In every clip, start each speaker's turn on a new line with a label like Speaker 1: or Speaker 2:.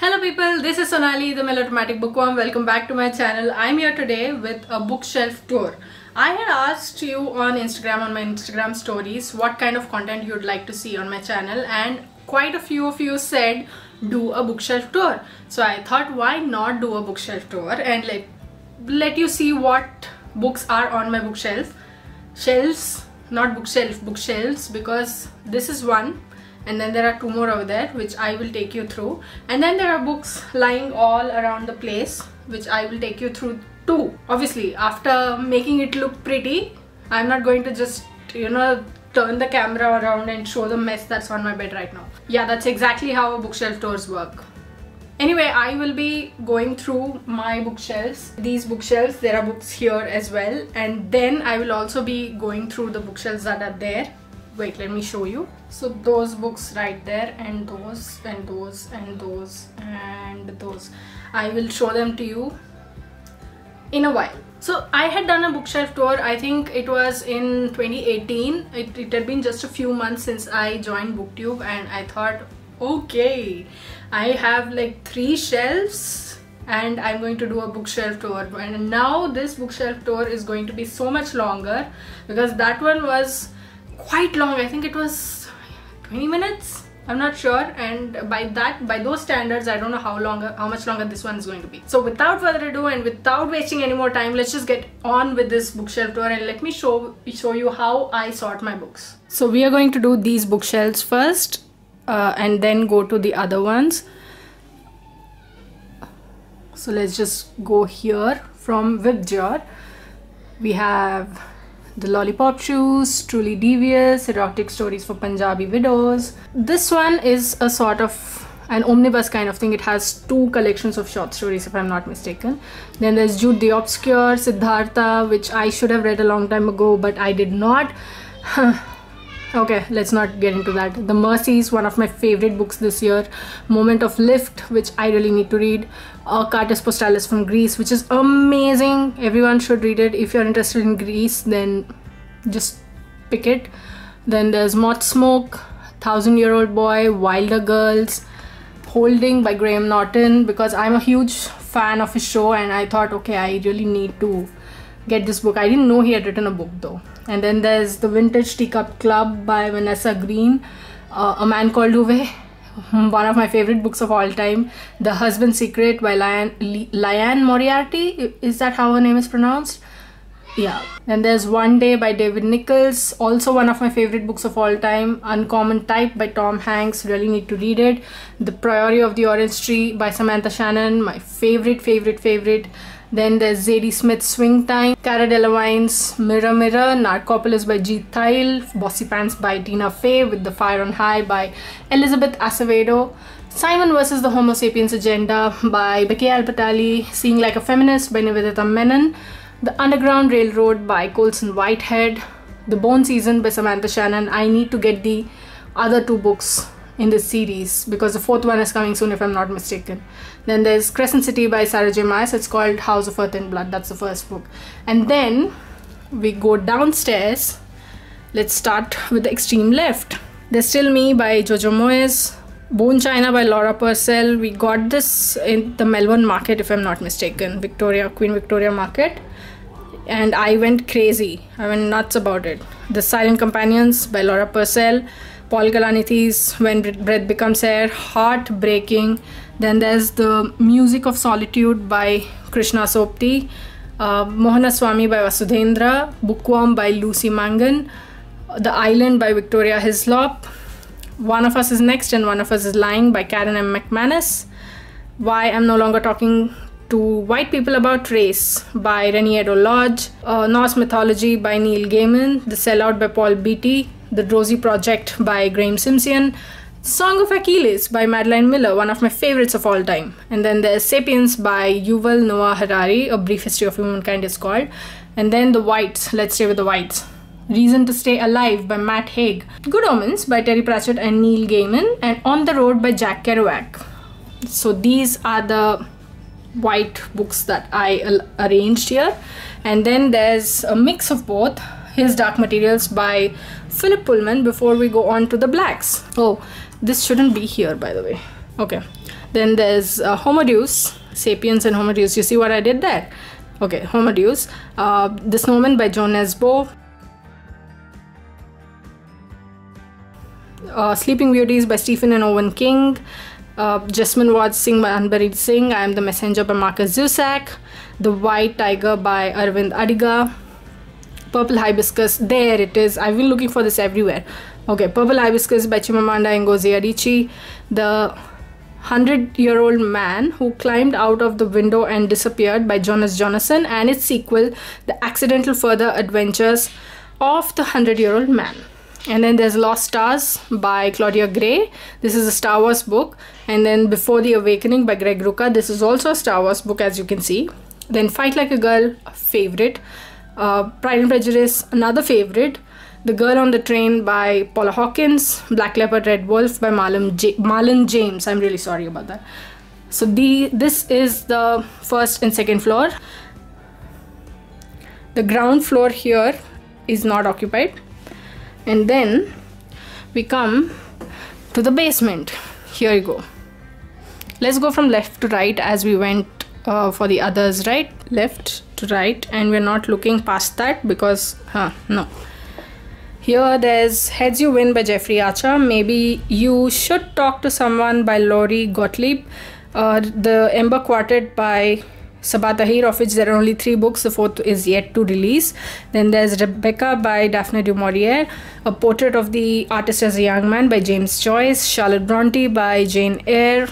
Speaker 1: Hello people, this is Sonali, the Melodramatic Bookworm. Welcome back to my channel. I'm here today with a bookshelf tour. I had asked you on Instagram, on my Instagram stories, what kind of content you'd like to see on my channel, and quite a few of you said do a bookshelf tour. So I thought, why not do a bookshelf tour and let you see what books are on my bookshelf. Shelves, not bookshelf, bookshelves, because this is one. And then there are two more over there which I will take you through, and then there are books lying all around the place which I will take you through too. Obviously, after making it look pretty, I'm not going to just turn the camera around and show the mess that's on my bed right now. Yeah, that's exactly how bookshelf tours work. Anyway, I will be going through my bookshelves. These bookshelves, there are books here as well, and then I will also be going through the bookshelves that are there. Wait, let me show you. So those books right there, and those and those and those and those, I will show them to you in a while. So I had done a bookshelf tour, I think it was in 2018. It had been just a few months since I joined BookTube, and I thought, okay, I have like 3 shelves and I'm going to do a bookshelf tour. And now this bookshelf tour is going to be so much longer because that one was quite long. I think it was 20 minutes, I'm not sure, and by those standards I don't know how much longer this one is going to be. So without further ado and without wasting any more time, let's just get on with this bookshelf tour and let me show you how I sort my books. So we are going to do these bookshelves first and then go to the other ones. So let's just go here from Vibgyor. We have The Lollipop Shoes, Truly Devious, Erotic Stories for Punjabi Widows. This one is a sort of an omnibus kind of thing. It has 2 collections of short stories if I'm not mistaken. Then there's Jude the Obscure, Siddhartha, which I should have read a long time ago but I did not. Okay, let's not get into that. The Mercies, one of my favorite books this year. Moment of Lift, which I really need to read. Cartas Postales from Greece, which is amazing. Everyone should read it. If you're interested in Greece, then just pick it. Then there's Moth Smoke, 1000-Year-Old Boy, Wilder Girls, Holding by Graham Norton, because I'm a huge fan of his show and I thought, okay, I really need to get this book. I didn't know he had written a book though. And then there's The Vintage Teacup Club by Vanessa Green, A Man Called Uwe, one of my favorite books of all time. The Husband's Secret by Liane Moriarty, is that how her name is pronounced? Yeah. Then there's One Day by David Nichols, also one of my favorite books of all time. Uncommon Type by Tom Hanks, really need to read it. The Priory of the Orange Tree by Samantha Shannon, my favorite. Then there's Zadie Smith's Swing Time, Cara Delevingne's Mirror Mirror, Narcopolis by Jeet Thayil, Bossy Pants by Tina Fey, With the Fire on High by Elizabeth Acevedo, Simon vs. the Homo Sapiens Agenda by Becky Alpatali, Seeing Like a Feminist by Nivedita Menon, The Underground Railroad by Colson Whitehead, The Bone Season by Samantha Shannon. I need to get the other 2 books in this series because the 4th one is coming soon if I'm not mistaken. Then there's Crescent City by Sarah J Maas. It's called House of Earth and Blood. That's the first book. And then we go downstairs. Let's start with the extreme left. There's Still Me by Jojo Moyes, Bone China by Laura Purcell. We got this in the Melbourne market if I'm not mistaken, Queen Victoria Market, and I went crazy. I went nuts about it. The Silent Companions by Laura Purcell, Paul Kalanithi's When Breath Becomes Air, heartbreaking. Then there's The Music of Solitude by Krishna Sopti, Mohana Swami by Vasudhendra, Bookworm by Lucy Mangan, The Island by Victoria Hislop, One of Us is Next and One of Us is Lying by Karen M. McManus, Why I'm No Longer Talking to White People About Race by Renee Edo Lodge, Norse Mythology by Neil Gaiman, The Sellout by Paul Beatty, The Rosie Project by Graham Simpson, Song of Achilles by Madeline Miller, one of my favorites of all time. And then there's Sapiens by Yuval Noah Harari, A Brief History of Humankind is called. And then The Whites, let's stay with the Whites. Reason to Stay Alive by Matt Haig, Good Omens by Terry Pratchett and Neil Gaiman, and On the Road by Jack Kerouac. So these are the white books that I arranged here. And then there's a mix of both. His Dark Materials by Philip Pullman before we go on to the blacks. Oh, this shouldn't be here by the way. Okay. Then there's Homo Deus, Sapiens and Homo Deus. You see what I did there? Okay, Homo Deus. The Snowman by Joan Nesbo. Sleeping Beauties by Stephen and Owen King. Jessamine Watts Singh by Unburied Singh. I Am the Messenger by Marcus Zusak. The White Tiger by Arvind Adiga. Purple Hibiscus, there it is. I've been looking for this everywhere. Okay, Purple Hibiscus by Chimamanda Ngozi Adichie. The 100-Year-Old Man Who Climbed Out of the Window and Disappeared by Jonas Jonasson, and its sequel, The Accidental Further Adventures of the 100-Year-Old Man. And then there's Lost Stars by Claudia Gray. This is a Star Wars book. And then Before the Awakening by Greg Rucka. This is also a Star Wars book, as you can see. Then Fight Like a Girl, a favorite. Pride and Prejudice, another favorite. The Girl on the Train by Paula Hawkins. Black Leopard, Red Wolf by Marlon James. I'm really sorry about that. So this is the first and second floor. The ground floor here is not occupied. And then we come to the basement. Here you go. Let's go from left to right as we went for the others, right? Left to right, and we're not looking past that because no. Here there's Heads You Win by Jeffrey Archer. Maybe You Should Talk to Someone by Laurie Gottlieb. The Ember Quartet by Sabaa Tahir, of which there are only 3 books. The 4th is yet to release. Then there's Rebecca by Daphne du Maurier. A Portrait of the Artist as a Young Man by James Joyce. Charlotte Bronte by Jane Eyre.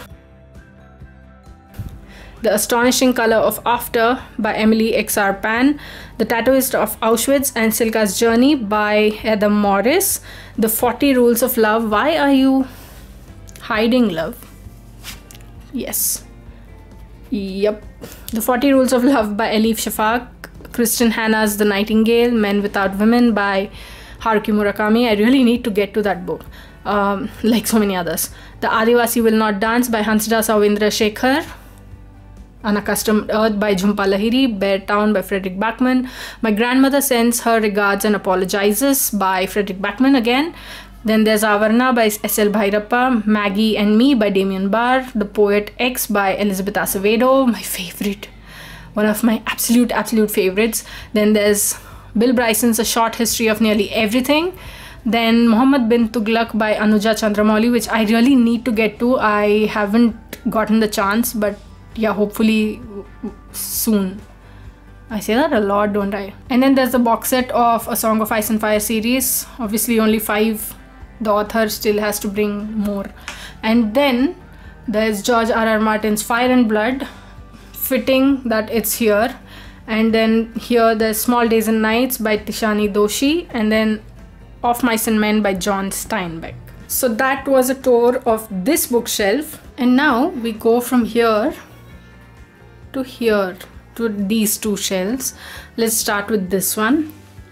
Speaker 1: The Astonishing Color of After by Emily X.R. Pan. The Tattooist of Auschwitz and Silka's Journey by Adam Morris. The 40 Rules of Love. Why are you hiding, love? Yes. Yep. The 40 Rules of Love by Elif Shafak. Kristen Hanna's The Nightingale, Men Without Women by Haruki Murakami. I really need to get to that book, like so many others. The Adivasi Will Not Dance by Hansda Sawindra Shekhar. Unaccustomed Earth by Jhumpa Lahiri. Bear Town by Frederick Backman. My Grandmother Sends Her Regards and Apologizes by Frederick Backman again. Then there's Avarna by S.L. Bhairappa. Maggie and Me by Damien Barr. The Poet X by Elizabeth Acevedo, my favorite. One of my absolute favorites. Then there's Bill Bryson's A Short History of Nearly Everything. Then Muhammad bin Tughlaq by Anuja Chandramouli, which I really need to get to. I haven't gotten the chance, but yeah, hopefully soon. I say that a lot, don't I? And then there's the box set of A Song of Ice and Fire series. Obviously only 5. The author still has to bring more. And then there's George R.R. Martin's Fire and Blood. Fitting that it's here. And then here there's Small Days and Nights by Tishani Doshi. And then Of Mice and Men by John Steinbeck. So that was a tour of this bookshelf. And now we go from here to here, to these 2 shelves. Let's start with this one.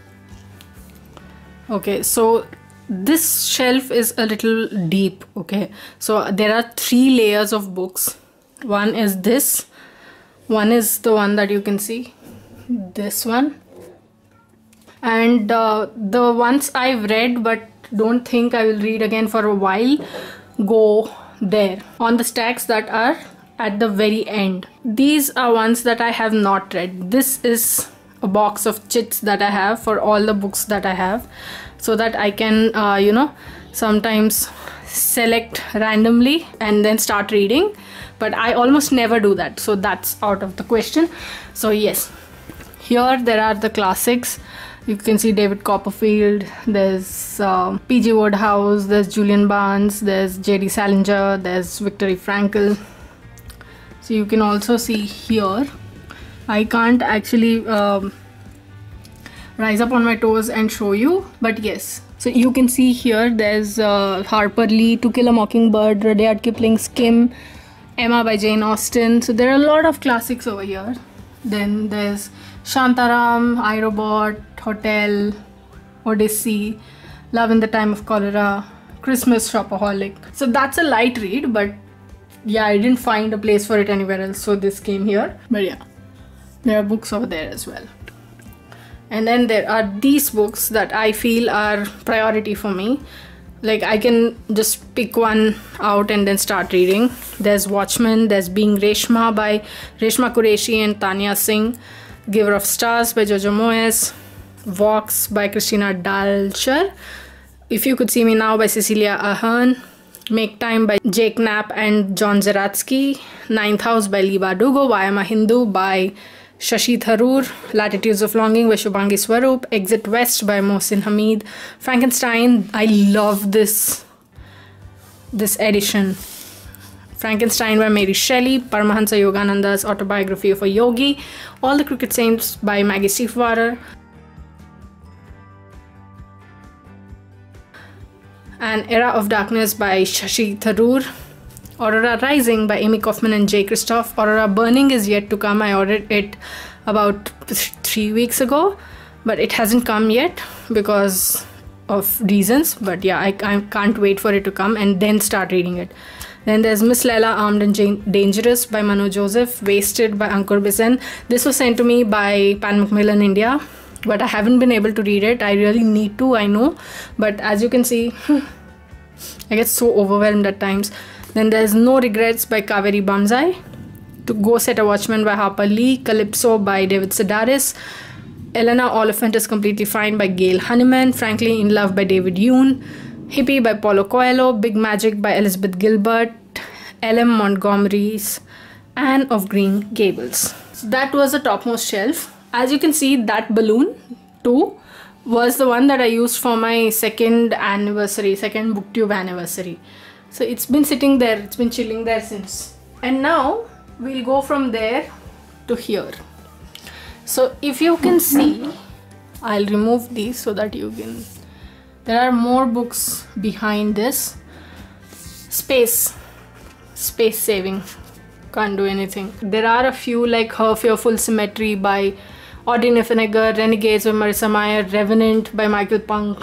Speaker 1: Okay, so this shelf is a little deep. Okay, so there are 3 layers of books. One is this, one is the one that you can see, this one, and the ones I've read but don't think I will read again for a while go there on the stacks that are at the very end. These are ones that I have not read. This is a box of chits that I have for all the books that I have, so that I can sometimes select randomly and then start reading, but I almost never do that, so that's out of the question. So yes, here there are the classics. You can see David Copperfield, there's P.G. Wodehouse, there's Julian Barnes, there's J.D. Salinger, there's Viktor Frankl. So you can also see here, I can't actually rise up on my toes and show you, but yes. So you can see here there's Harper Lee, To Kill a Mockingbird, Rudyard Kipling's Kim, Emma by Jane Austen. So there are a lot of classics over here. Then there's Shantaram, iRobot, Hotel, Odyssey, Love in the Time of Cholera, Christmas Shopaholic. So that's a light read, but yeah, I didn't find a place for it anywhere else, so this came here. But yeah, there are books over there as well. And then there are these books that I feel are priority for me. Like I can just pick one out and then start reading. There's Watchmen, there's Being Reshma by Reshma Qureshi and Tanya Singh, Giver of Stars by Jojo Moyes, Vox by Christina Dalsher, If You Could See Me Now by Cecilia Ahern, Make Time by Jake Knapp and John Zeratsky, Ninth House by Lee Bardugo, Why Am I Hindu by Shashi Tharoor, Latitudes of Longing by Shubhangi Swaroop, Exit West by Mohsin Hamid, Frankenstein. I love this edition. Frankenstein by Mary Shelley, Paramahansa Yogananda's Autobiography of a Yogi, All the Cricket Saints by Maggie Stiefvater, An Era of Darkness by Shashi Tharoor, Aurora Rising by Amy Kaufman and Jay Kristoff. Aurora Burning is yet to come. I ordered it about 3 weeks ago, but it hasn't come yet because of reasons. But yeah, I can't wait for it to come and then start reading it. Then there's Miss Laila Armed and Dangerous by Manu Joseph, Wasted by Ankur Bisen. This was sent to me by Pan Macmillan India, but I haven't been able to read it. I really need to, I know, but as you can see, I get so overwhelmed at times. Then there's No Regrets by Kaveri Bamzai, To Go Set a Watchman by Harper Lee, Calypso by David Sedaris, Elena Oliphant is Completely Fine by Gail Honeyman, Frankly in Love by David Yoon, Hippie by Paulo Coelho, Big Magic by Elizabeth Gilbert, L.M. Montgomery's Anne of Green Gables. So that was the topmost shelf. As you can see, that balloon too was the one that I used for my second booktube anniversary. So it's been sitting there, it's been chilling there since. And now we'll go from there to here. So if you can see, I'll remove these so that you can, there are more books behind this. Space saving, can't do anything. There are a few like Her Fearful Symmetry by Audrey Niffenegger, Renegades by Marissa Meyer, Revenant by Michael Punk,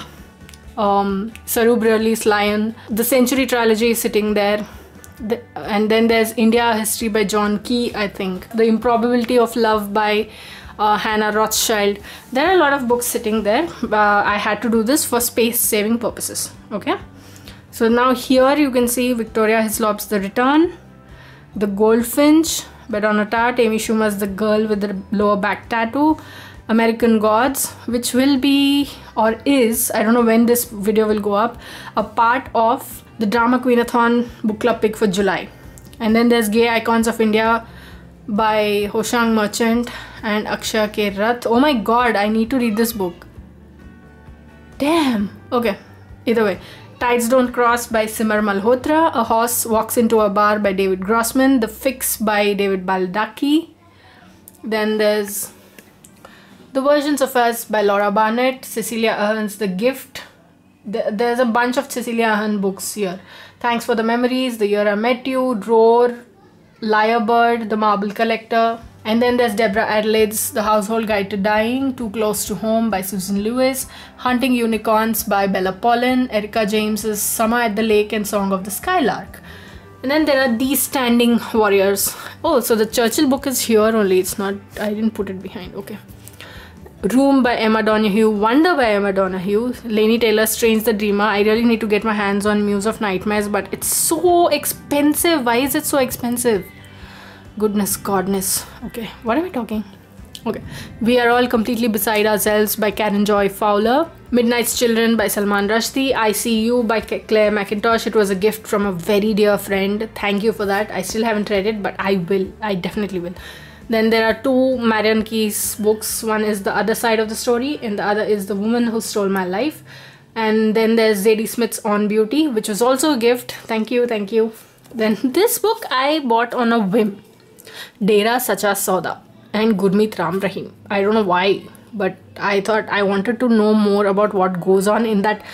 Speaker 1: Saru Brearley's Lion. The Century Trilogy is sitting there. And then there's India History by John Key, I think. The Improbability of Love by Hannah Rothschild. There are a lot of books sitting there. I had to do this for space saving purposes. Okay. So now here you can see Victoria Hislop's The Return, The Goldfinch by Donna Tartt, Amy Schumer's The Girl with the Lower Back Tattoo, American Gods, which will be, or is, I don't know when this video will go up, a part of the Drama Queenathon book club pick for July. And then there's Gay Icons of India by Hoshang Merchant and Akshay K. Rath. Oh my god, I need to read this book. Damn. Okay, either way. Tides Don't Cross by Simar Malhotra, A Horse Walks Into a Bar by David Grossman, The Fix by David Baldacci. Then there's The Versions of Us by Laura Barnett, Cecilia Ahern's The Gift. There's a bunch of Cecilia Ahern books here. Thanks for the Memories, The Year I Met You, Roar, Lyrebird, The Marble Collector. And then there's Deborah Adelaide's The Household Guide to Dying, Too Close to Home by Susan Lewis, Hunting Unicorns by Bella Pollen, Erica James's Summer at the Lake and Song of the Skylark. And then there are These Standing Warriors. Oh, so the Churchill book is here only. It's not, I didn't put it behind. Okay. Room by Emma Donoghue, Wonder by Emma Donoghue, Laini Taylor's Strange the Dreamer. I really need to get my hands on Muse of Nightmares, but it's so expensive. Why is it so expensive? Goodness, godness. Okay, what am I talking? Okay. We Are All Completely Beside Ourselves by Karen Joy Fowler, Midnight's Children by Salman Rushdie, I See You by Claire McIntosh. It was a gift from a very dear friend. Thank you for that. I still haven't read it, but I will. I definitely will. Then there are two Marion Keyes books. One is The Other Side of the Story and the other is The Woman Who Stole My Life. And then there's Zadie Smith's On Beauty, which was also a gift. Thank you, thank you. Then this book I bought on a whim. Dera Sacha Sauda and Gurmeet Ram Rahim. I don't know why, but I thought I wanted to know more about what goes on in that.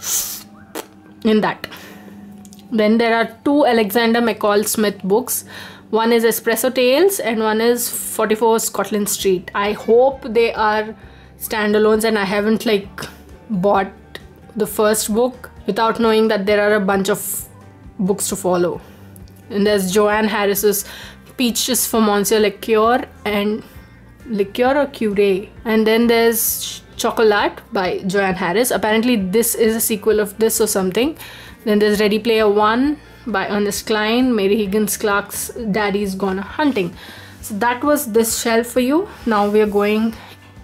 Speaker 1: Then there are two Alexander McCall Smith books. One is Espresso Tales and one is 44 Scotland Street. I hope they are standalones and I haven't like bought the first book without knowing that there are a bunch of books to follow. And there's Joanne Harris's Peaches for Monsieur Liqueur and Liqueur or Curé. And then there's Chocolat by Joanne Harris. Apparently this is a sequel of this or something. Then there's Ready Player One by Ernest Cline, Mary Higgins Clark's Daddy's Gone Hunting. So that was this shelf for you. Now we are going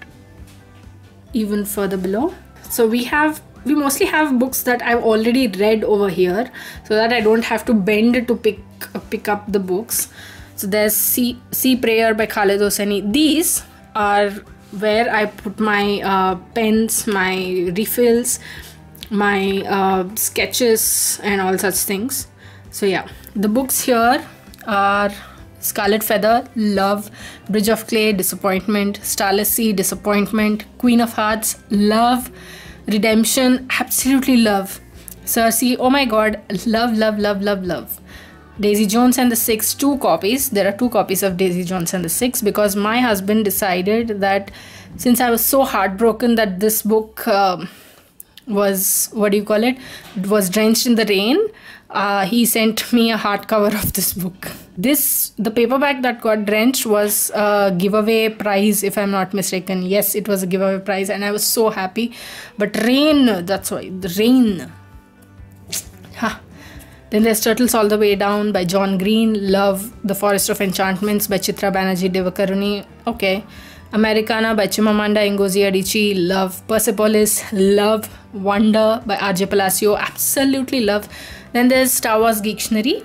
Speaker 1: even further below. So we mostly have books that I've already read over here, so that I don't have to bend to pick up the books. So there's Sea Prayer by Khaled Hosseini. These are where I put my pens, my refills, my sketches and all such things. So yeah, the books here are Scarlet Feather, love. Bridge of Clay, disappointment. Starless Sea, disappointment. Queen of Hearts, love. Redemption, absolutely love. Circe, oh my god, love, love, love, love, love. Daisy Jones and the Six, 2 copies. There are 2 copies of Daisy Jones and the Six because my husband decided that since I was so heartbroken that this book was, was drenched in the rain, he sent me a hardcover of this book. The paperback that got drenched was a giveaway prize, if I'm not mistaken. Yes, it was a giveaway prize and I was so happy. But rain, that's why, the rain. Ha. Then there's Turtles All the Way Down by John Green. Love. The Forest of Enchantments by Chitra Banerjee Divakaruni. Okay. Americana by Chimamanda Ngozi Adichie. Love. Persepolis. Love. Wonder by R.J. Palacio. Absolutely love. Then there's Star Wars Geektionary.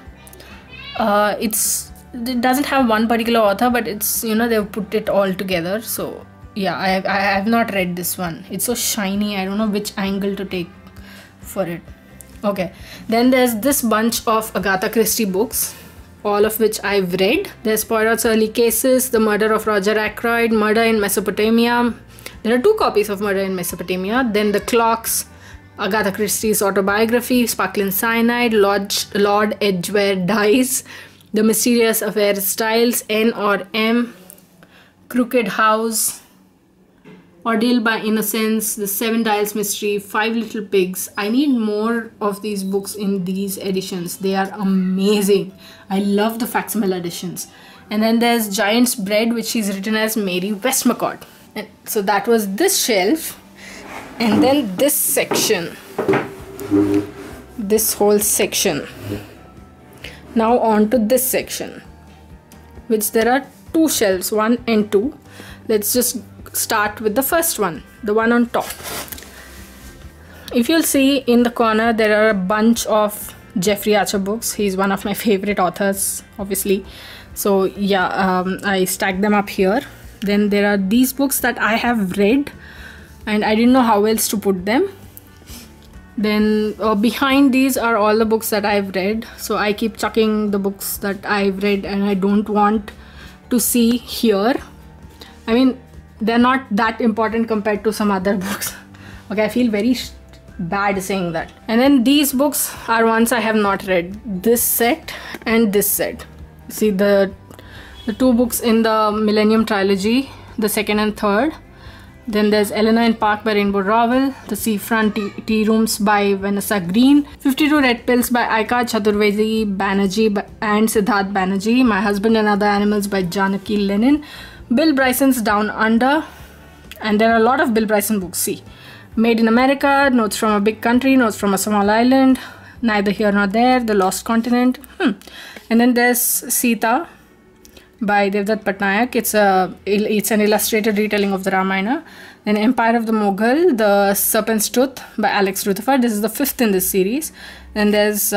Speaker 1: It doesn't have one particular author, but it's, they've put it all together. So yeah, I have not read this one. It's so shiny. I don't know which angle to take for it. Okay, then there's this bunch of Agatha Christie books, all of which I've read. There's Poirot's Early Cases, The Murder of Roger Ackroyd, Murder in Mesopotamia. There are 2 copies of Murder in Mesopotamia. Then The Clocks, Agatha Christie's autobiography, Sparkling Cyanide, Lord Edgware Dies, The Mysterious Affair Styles, N or M, Crooked House, Ordeal by Innocence, The 7 Dials Mystery, 5 Little Pigs. I need more of these books in these editions. They are amazing. I love the facsimile editions. And then there's Giant's Bread, which is written as Mary Westmacott. And so that was this shelf. And then this section. This whole section. Now on to this section, which there are 2 shelves, 1 and 2. Let's just start with the first one, the one on top. If you'll see in the corner, there are a bunch of Jeffrey Archer books. He's one of my favorite authors, obviously. So yeah, I stacked them up here. Then there are these books that I have read and I didn't know how else to put them. Then behind these are all the books that I've read. So I keep chucking the books that I've read and I don't want to see here. I mean, they're not that important compared to some other books. Okay, I feel very bad saying that. And then these books are ones I have not read. This set and this set. See the 2 books in the Millennium Trilogy, the 2nd and 3rd. Then there's Eleanor in Park by Rainbow Rowell, The Seafront Tea Rooms by Vanessa Green, 52 Red Pills by Aika Chaturvedi Banerjee and Siddharth Banerjee, My Husband and Other Animals by Janaki Lennon, Bill Bryson's Down Under, and there are a lot of Bill Bryson books. See, Made in America, Notes from a Big Country, Notes from a Small Island, Neither Here Nor There, The Lost Continent. And then there's Sita by Devdutt Patnaik. It's an illustrated retelling of the Ramayana. Then Empire of the Mughal, The Serpent's Tooth by Alex Rutherford. This is the 5th in this series. Then there's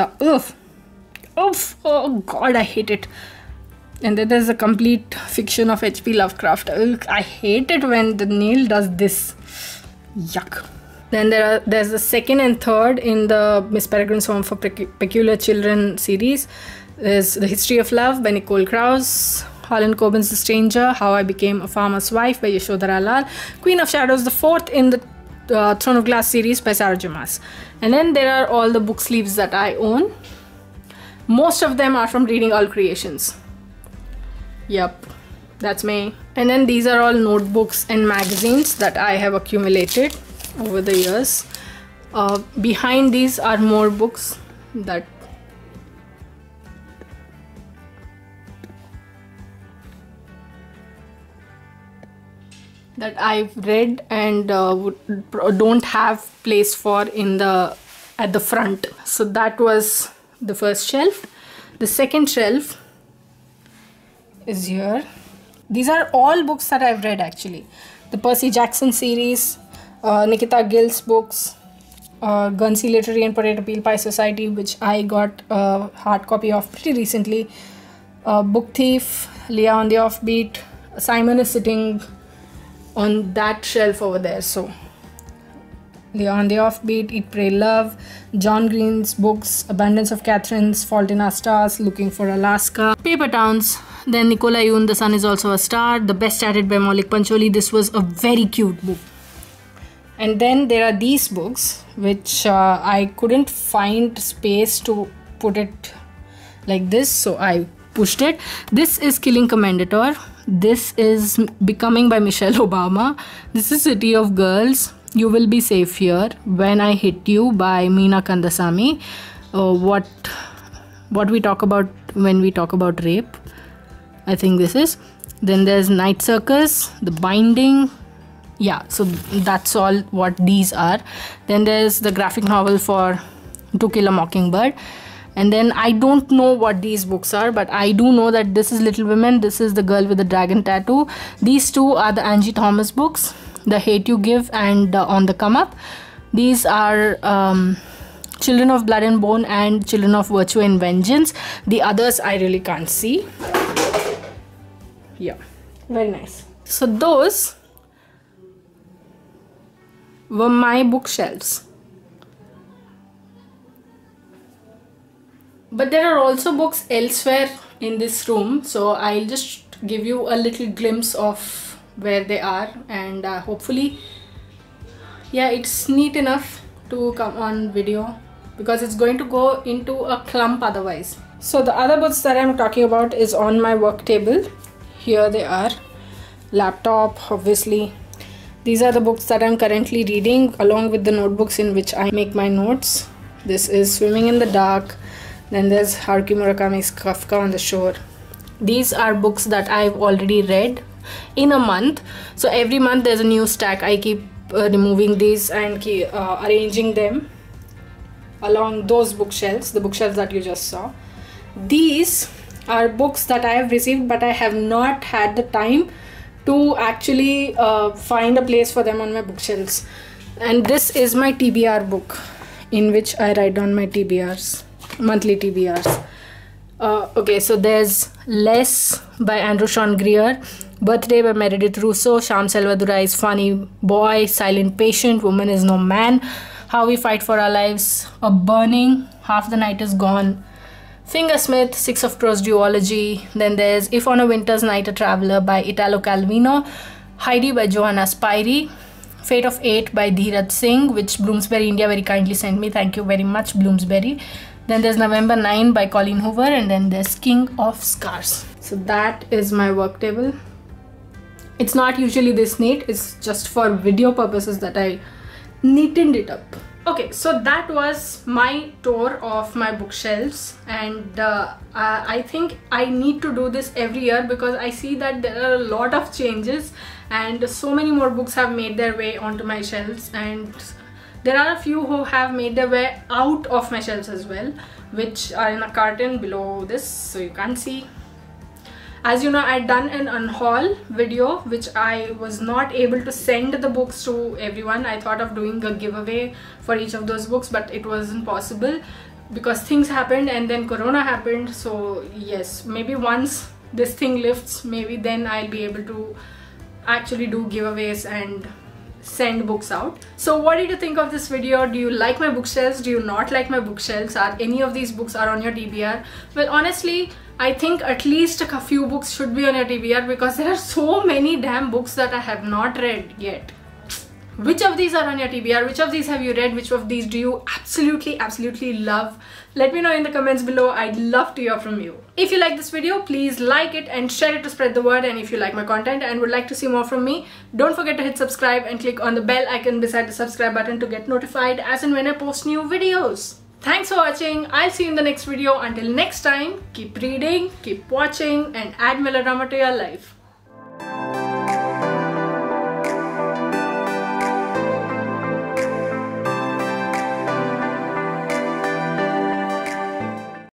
Speaker 1: oh god, I hate it. And then there's a complete fiction of H.P. Lovecraft. Ugh, I hate it when the nail does this. Yuck. Then there's the 2nd and 3rd in the Miss Peregrine's Home for Peculiar Children series. There's The History of Love by Nicole Krauss, Harlan Coben's The Stranger, How I Became a Farmer's Wife by Yashodhara Lal, Queen of Shadows, the 4th in the Throne of Glass series by Sarah J. Maas. And then there are all the book sleeves that I own. Most of them are from Reading All Creations. Yep, that's me. And then these are all notebooks and magazines that I have accumulated over the years. Behind these are more books that that I've read and don't have place for at the front. So that was the first shelf. The second shelf is here. These are all books that I've read actually. The Percy Jackson series, Nikita Gill's books, Guernsey Literary and Parade Appeal Pie Society, which I got a hard copy of pretty recently. Book Thief, Leah on the Offbeat. Simon is sitting on that shelf over there. So Leah on the Offbeat, Eat, Pray, Love, John Green's books, Abundance of Catherine's, Fault in Our Stars, Looking for Alaska, Paper Towns. Then Nicola Yoon, The Sun is Also a Star, The Best at It by Maulik Pancholi. This was a very cute book. And then there are these books which I couldn't find space to put it like this, so I pushed it. This is Killing Commendator. This is Becoming by Michelle Obama. This is City of Girls, You Will Be Safe Here, When I Hit You by Meena Kandasamy. What we talk about when we talk about rape, I think this is. Then there's Night Circus, The Binding. Yeah, so that's all what these are. Then there's the graphic novel for To Kill a Mockingbird. And then I don't know what these books are, but I do know that this is Little Women, this is The Girl with the Dragon Tattoo. These two are the Angie Thomas books, The Hate You Give and On the Come Up. These are Children of Blood and Bone and Children of Virtue and Vengeance. The others I really can't see. Yeah, very nice. So those were my bookshelves. But there are also books elsewhere in this room, so I'll just give you a little glimpse of where they are, and hopefully, yeah, it's neat enough to come on video because it's going to go into a clump otherwise. So the other books that I'm talking about is on my work table. Here they are. Laptop, obviously. These are the books that I'm currently reading along with the notebooks in which I make my notes. This is Swimming in the Dark. Then there's Haruki Murakami's Kafka on the Shore. These are books that I've already read in a month. So every month there's a new stack. I keep removing these and keep arranging them along those bookshelves, the bookshelves that you just saw. These are books that I have received, but I have not had the time to actually find a place for them on my bookshelves. And this is my TBR book in which I write down my TBRs, monthly TBRs. Okay, so there's Less by Andrew Sean Greer, Birthday by Meredith Russo, Shyam Selvadurai Funny Boy, Silent Patient, Woman is No Man, How We Fight for Our Lives, A Burning, Half the Night is Gone, Fingersmith, Six of Crows duology. Then there's If on a Winter's Night a Traveler by Italo Calvino, Heidi by Johanna Spyri, Fate of 8 by Dheeraj Singh, which Bloomsbury India very kindly sent me. Thank you very much, Bloomsbury. Then there's November 9 by Colleen Hoover, and then there's King of Scars. So that is my work table. It's not usually this neat, it's just for video purposes that I neatened it up. Okay, so that was my tour of my bookshelves, and I think I need to do this every year because I see that there are a lot of changes and so many more books have made their way onto my shelves, and there are a few who have made their way out of my shelves as well, which are in a carton below this, so you can't see. As you know, I'd done an unhaul video which I was not able to send the books to everyone. I thought of doing a giveaway for each of those books, but it wasn't possible because things happened and then Corona happened. So yes, maybe once this thing lifts, maybe then I'll be able to actually do giveaways and send books out. So what did you think of this video? Do you like my bookshelves? Do you not like my bookshelves? Are any of these books are on your TBR? Well, honestly, I think at least a few books should be on your TBR because there are so many damn books that I have not read yet. Which of these are on your TBR? Which of these have you read? Which of these do you absolutely love? Let me know in the comments below. I'd love to hear from you. If you like this video, please like it and share it to spread the word. And if you like my content and would like to see more from me, don't forget to hit subscribe and click on the bell icon beside the subscribe button to get notified as and when I post new videos. Thanks for watching. I'll see you in the next video. Until next time, keep reading, keep watching, and add melodrama to your life.